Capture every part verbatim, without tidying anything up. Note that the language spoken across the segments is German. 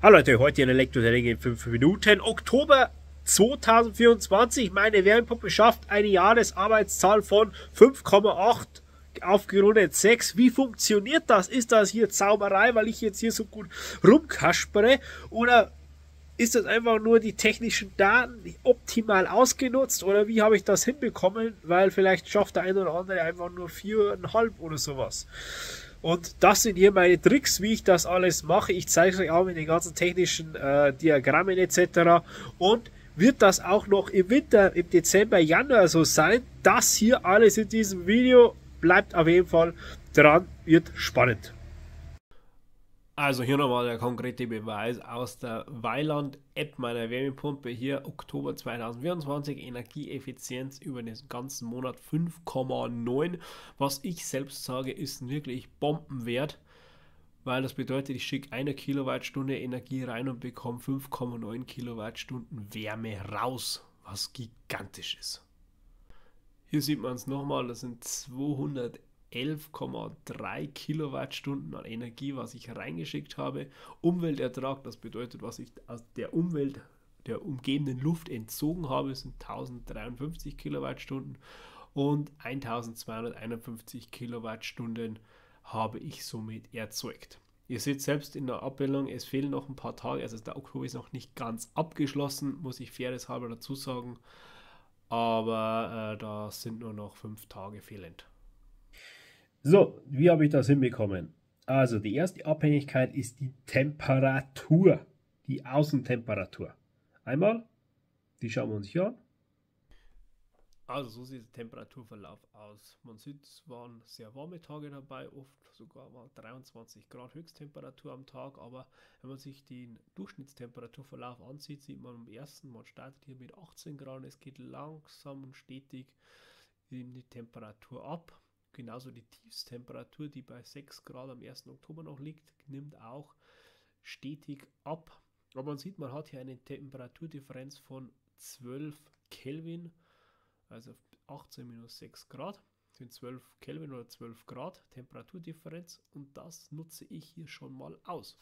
Hallo Leute, heute eine Elektrotechnik in fünf Minuten. Oktober zweitausendvierundzwanzig. Meine Wärmepumpe schafft eine Jahresarbeitszahl von fünf Komma acht aufgerundet sechs. Wie funktioniert das? Ist das hier Zauberei, weil ich jetzt hier so gut rumkaspere? Oder ist das einfach nur die technischen Daten optimal ausgenutzt? Oder wie habe ich das hinbekommen? Weil vielleicht schafft der eine oder andere einfach nur vier Komma fünf oder sowas. Und das sind hier meine Tricks, wie ich das alles mache. Ich zeige euch auch mit den ganzen technischen äh, Diagrammen et cetera. Und wird das auch noch im Winter, im Dezember, Januar so sein? Das hier alles in diesem Video. Bleibt auf jeden Fall dran, wird spannend. Also hier nochmal der konkrete Beweis aus der Weiland-App meiner Wärmepumpe. Hier Oktober zweitausendvierundzwanzig, Energieeffizienz über den ganzen Monat fünf Komma neun. Was ich selbst sage, ist wirklich Bombenwert, weil das bedeutet, ich schicke eine Kilowattstunde Energie rein und bekomme fünf Komma neun Kilowattstunden Wärme raus, was gigantisch ist. Hier sieht man es nochmal, das sind zweihundertelf Komma drei Kilowattstunden an Energie, was ich reingeschickt habe. Umweltertrag, das bedeutet, was ich aus der Umwelt, der umgebenden Luft entzogen habe, sind tausenddreiundfünfzig Kilowattstunden und eintausendzweihunderteinundfünfzig Kilowattstunden habe ich somit erzeugt. Ihr seht selbst in der Abbildung, es fehlen noch ein paar Tage, also der Oktober ist noch nicht ganz abgeschlossen, muss ich fairerweise dazu sagen. Aber äh, da sind nur noch fünf Tage fehlend. So, wie habe ich das hinbekommen? Also die erste Abhängigkeit ist die Temperatur, die Außentemperatur. Einmal, die schauen wir uns hier an. Also so sieht der Temperaturverlauf aus. Man sieht, es waren sehr warme Tage dabei, oft sogar mal dreiundzwanzig Grad Höchsttemperatur am Tag, aber wenn man sich den Durchschnittstemperaturverlauf ansieht, sieht man am ersten, man startet hier mit achtzehn Grad und es geht langsam und stetig in die Temperatur ab. Genauso die Tiefsttemperatur, die bei sechs Grad am ersten Oktober noch liegt, nimmt auch stetig ab. Aber man sieht, man hat hier eine Temperaturdifferenz von zwölf Kelvin. Also achtzehn minus sechs Grad sind zwölf Kelvin oder zwölf Grad Temperaturdifferenz und das nutze ich hier schon mal aus.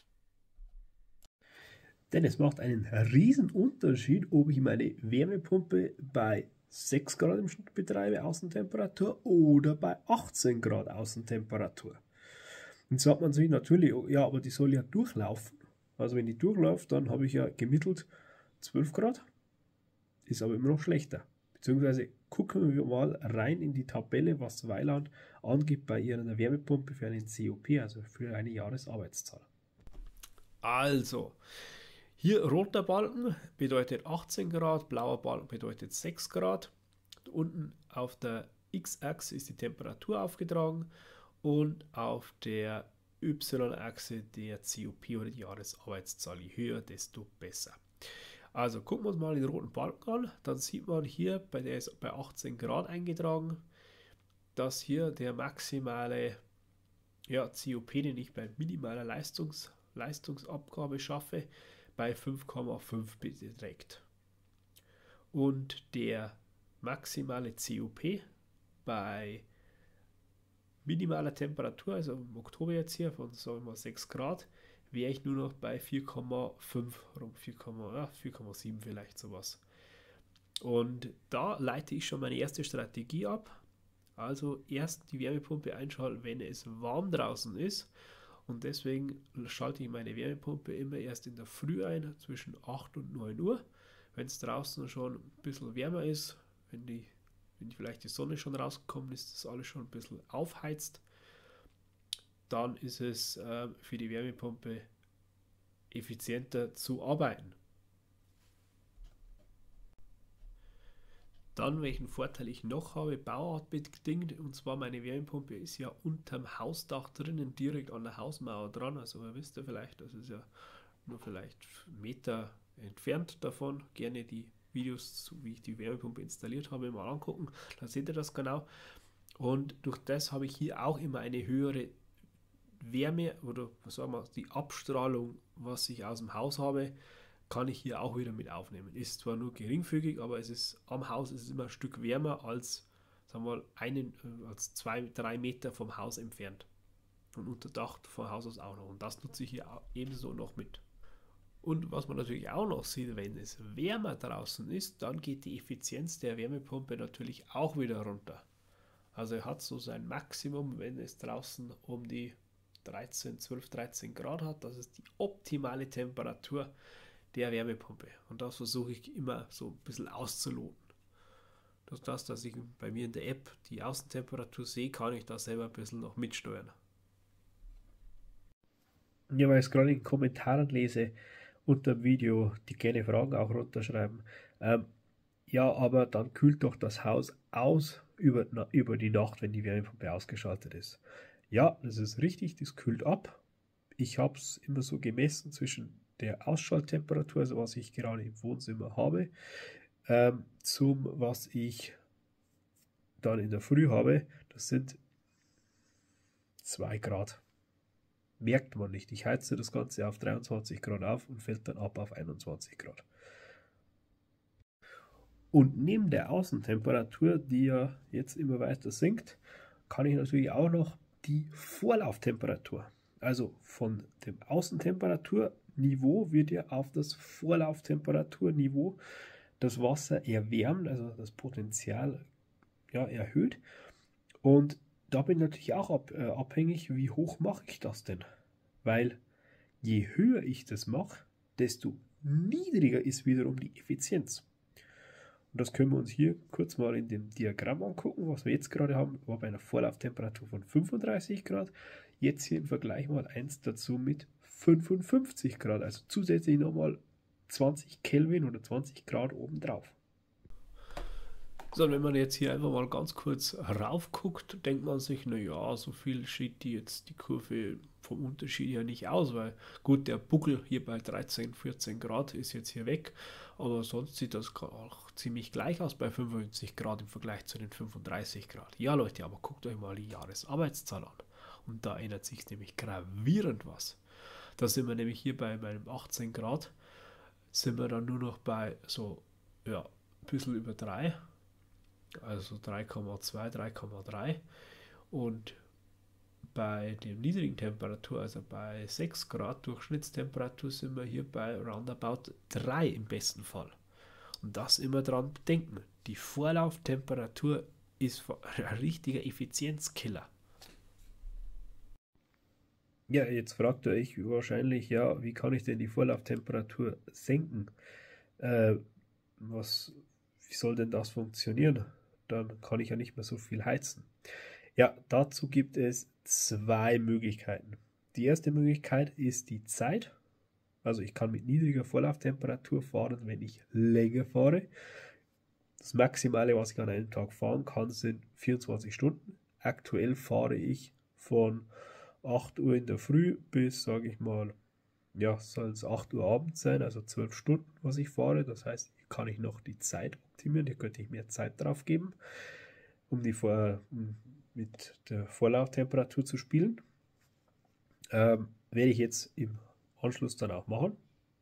Denn es macht einen riesen Unterschied, ob ich meine Wärmepumpe bei sechs Grad im Schnitt betreibe, Außentemperatur, oder bei achtzehn Grad Außentemperatur. Und so hat man sich natürlich, ja, aber die soll ja durchlaufen. Also wenn die durchläuft, dann habe ich ja gemittelt zwölf Grad. Ist aber immer noch schlechter. Beziehungsweise gucken wir mal rein in die Tabelle, was Weiland angibt bei ihrer Wärmepumpe für einen C O P, also für eine Jahresarbeitszahl. Also, hier roter Balken bedeutet achtzehn Grad, blauer Balken bedeutet sechs Grad. Unten auf der X-Achse ist die Temperatur aufgetragen und auf der Y-Achse der C O P oder die Jahresarbeitszahl. Je höher, desto besser. Also gucken wir uns mal den roten Balken an, dann sieht man hier, bei der ist bei achtzehn Grad eingetragen, dass hier der maximale ja, C O P, den ich bei minimaler Leistungs, Leistungsabgabe schaffe, bei fünf Komma fünf beträgt. Und der maximale C O P bei minimaler Temperatur, also im Oktober jetzt hier von sagen wir mal sechs Grad, wäre ich nur noch bei vier Komma fünf, rum vier Komma sieben vielleicht sowas. Und da leite ich schon meine erste Strategie ab. Also erst die Wärmepumpe einschalten, wenn es warm draußen ist. Und deswegen schalte ich meine Wärmepumpe immer erst in der Früh ein, zwischen acht und neun Uhr. Wenn es draußen schon ein bisschen wärmer ist, wenn, die, wenn vielleicht die Sonne schon rausgekommen ist, das alles schon ein bisschen aufheizt, dann ist es äh, für die Wärmepumpe effizienter zu arbeiten. Dann, welchen Vorteil ich noch habe, bauartbedingt, und zwar meine Wärmepumpe ist ja unterm Hausdach drinnen, direkt an der Hausmauer dran, also ihr wisst ja vielleicht, das ist ja nur vielleicht einen Meter entfernt davon. Gerne die Videos, wie ich die Wärmepumpe installiert habe, mal angucken, dann seht ihr das genau. Und durch das habe ich hier auch immer eine höhere Wärme oder was sagen wir, die Abstrahlung, was ich aus dem Haus habe, kann ich hier auch wieder mit aufnehmen. Ist zwar nur geringfügig, aber es ist am Haus ist es immer ein Stück wärmer als, sagen wir mal, einen, als zwei, drei Meter vom Haus entfernt. Und unter Dach vom Haus aus auch noch. Und das nutze ich hier ebenso noch mit. Und was man natürlich auch noch sieht, wenn es wärmer draußen ist, dann geht die Effizienz der Wärmepumpe natürlich auch wieder runter. Also er hat so sein Maximum, wenn es draußen um die dreizehn, zwölf, dreizehn Grad hat. Das ist die optimale Temperatur der Wärmepumpe. Und das versuche ich immer so ein bisschen auszuloten. Durch das, dass ich bei mir in der App die Außentemperatur sehe, kann ich da selber ein bisschen noch mitsteuern. Ja, weil ich es gerade in den Kommentaren lese unter dem Video, die gerne Fragen auch runterschreiben. Ähm, ja, aber dann kühlt doch das Haus aus über, über die Nacht, wenn die Wärmepumpe ausgeschaltet ist. Ja, das ist richtig, das kühlt ab. Ich habe es immer so gemessen zwischen der Ausschalttemperatur, also was ich gerade im Wohnzimmer habe, ähm, zum was ich dann in der Früh habe. Das sind zwei Grad. Merkt man nicht. Ich heize das Ganze auf dreiundzwanzig Grad auf und fällt dann ab auf einundzwanzig Grad. Und neben der Außentemperatur, die ja jetzt immer weiter sinkt, kann ich natürlich auch noch die Vorlauftemperatur, also von dem Außentemperaturniveau wird ja auf das Vorlauftemperaturniveau das Wasser erwärmt, also das Potenzial ja, erhöht. Und da bin ich natürlich auch ab, äh, abhängig, wie hoch mache ich das denn? Weil je höher ich das mache, desto niedriger ist wiederum die Effizienz. Und das können wir uns hier kurz mal in dem Diagramm angucken, was wir jetzt gerade haben. War bei einer Vorlauftemperatur von fünfunddreißig Grad. Jetzt hier im Vergleich mal eins dazu mit fünfundfünfzig Grad. Also zusätzlich nochmal zwanzig Kelvin oder zwanzig Grad obendrauf. So, und wenn man jetzt hier einfach mal ganz kurz rauf guckt, denkt man sich, naja, so viel sieht die jetzt die Kurve vom Unterschied ja nicht aus, weil gut, der Buckel hier bei dreizehn, vierzehn Grad ist jetzt hier weg, aber sonst sieht das auch ziemlich gleich aus bei fünfundfünfzig Grad im Vergleich zu den fünfunddreißig Grad. Ja Leute, aber guckt euch mal die Jahresarbeitszahl an und da ändert sich nämlich gravierend was. Da sind wir nämlich hier bei meinem achtzehn Grad, sind wir dann nur noch bei so, ja, ein bisschen über drei. Also drei Komma zwei, drei Komma drei und bei der niedrigen Temperatur, also bei sechs Grad Durchschnittstemperatur, sind wir hier bei roundabout drei im besten Fall. Und das immer dran denken, die Vorlauftemperatur ist ein richtiger Effizienzkiller. Ja, jetzt fragt ihr euch wahrscheinlich, ja, wie kann ich denn die Vorlauftemperatur senken? Äh, was, wie soll denn das funktionieren? Dann kann ich ja nicht mehr so viel heizen. Ja, dazu gibt es zwei Möglichkeiten. Die erste Möglichkeit ist die Zeit. Also ich kann mit niedriger Vorlauftemperatur fahren, wenn ich länger fahre. Das Maximale, was ich an einem Tag fahren kann, sind vierundzwanzig Stunden. Aktuell fahre ich von acht Uhr in der Früh bis, sage ich mal, ja, soll es acht Uhr abends sein, also zwölf Stunden, was ich fahre. Das heißt, hier kann ich noch die Zeit optimieren, hier könnte ich mehr Zeit drauf geben, um die Vor um mit der Vorlauftemperatur zu spielen. Ähm, werde ich jetzt im Anschluss dann auch machen.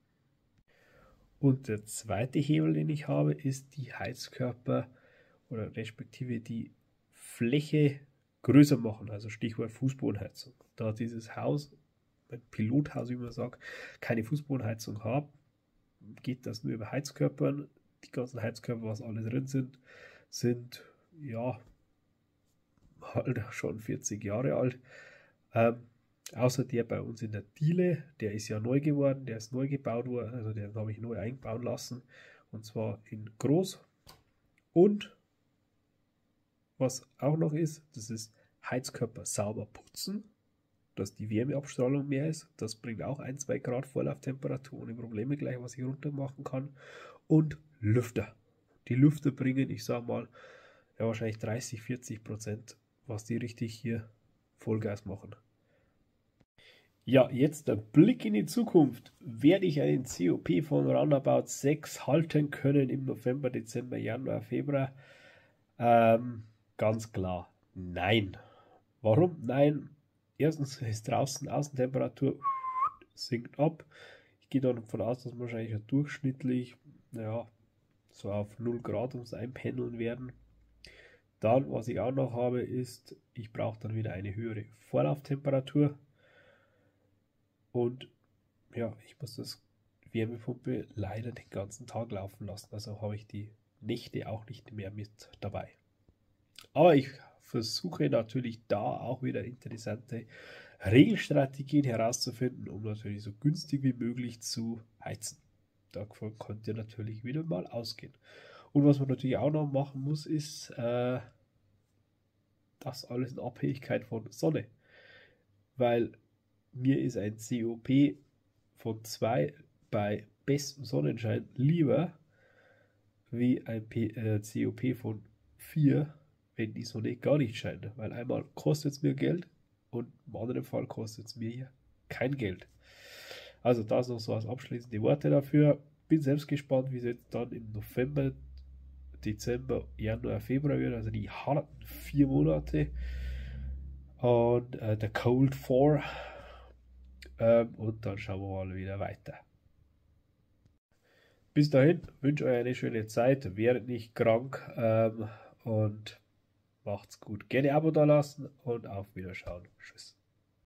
Und der zweite Hebel, den ich habe, ist die Heizkörper oder respektive die Fläche größer machen, also Stichwort Fußbodenheizung. Da dieses Haus, mein Pilothaus, wie man sagt, keine Fußbodenheizung hat, geht das nur über Heizkörpern. Die ganzen Heizkörper, was alle drin sind, sind ja halt schon vierzig Jahre alt. Ähm, außer der bei uns in der Diele, der ist ja neu geworden, der ist neu gebaut worden, also den habe ich neu einbauen lassen und zwar in groß. Und was auch noch ist, das ist Heizkörper sauber putzen, dass die Wärmeabstrahlung mehr ist. Das bringt auch ein, zwei Grad Vorlauftemperatur ohne Probleme gleich, was ich runter machen kann. Und Lüfter. Die Lüfter bringen, ich sage mal, ja wahrscheinlich dreißig, vierzig Prozent, was die richtig hier Vollgas machen. Ja, jetzt der Blick in die Zukunft. Werde ich einen C O P von roundabout sechs halten können im November, Dezember, Januar, Februar? Ähm, ganz klar, nein. Warum? Nein. Erstens ist draußen Außentemperatur sinkt ab. Ich gehe davon aus, dass wir wahrscheinlich durchschnittlich, ja, so auf null Grad ums Einpendeln werden. Dann, was ich auch noch habe, ist, ich brauche dann wieder eine höhere Vorlauftemperatur. Und ja, ich muss das Wärmepumpe leider den ganzen Tag laufen lassen. Also habe ich die Nächte auch nicht mehr mit dabei. Aber ich versuche natürlich da auch wieder interessante Regelstrategien herauszufinden, um natürlich so günstig wie möglich zu heizen. Davon könnt ihr natürlich wieder mal ausgehen. Und was man natürlich auch noch machen muss, ist äh, das alles in Abhängigkeit von Sonne. Weil mir ist ein C O P von zwei bei bestem Sonnenschein lieber wie ein P äh, C O P von vier, wenn die Sonne gar nicht scheint. Weil einmal kostet es mir Geld und im anderen Fall kostet es mir hier kein Geld. Also das noch so als abschließende Worte dafür. Bin selbst gespannt, wie es jetzt dann im November, Dezember, Januar, Februar wird. Also die harten vier Monate. Und äh, der Cold Four. Ähm, und dann schauen wir mal wieder weiter. Bis dahin wünsche euch eine schöne Zeit. Werdet nicht krank. Ähm, und macht's gut. Gerne Abo da lassen und auf Wiederschauen. Tschüss.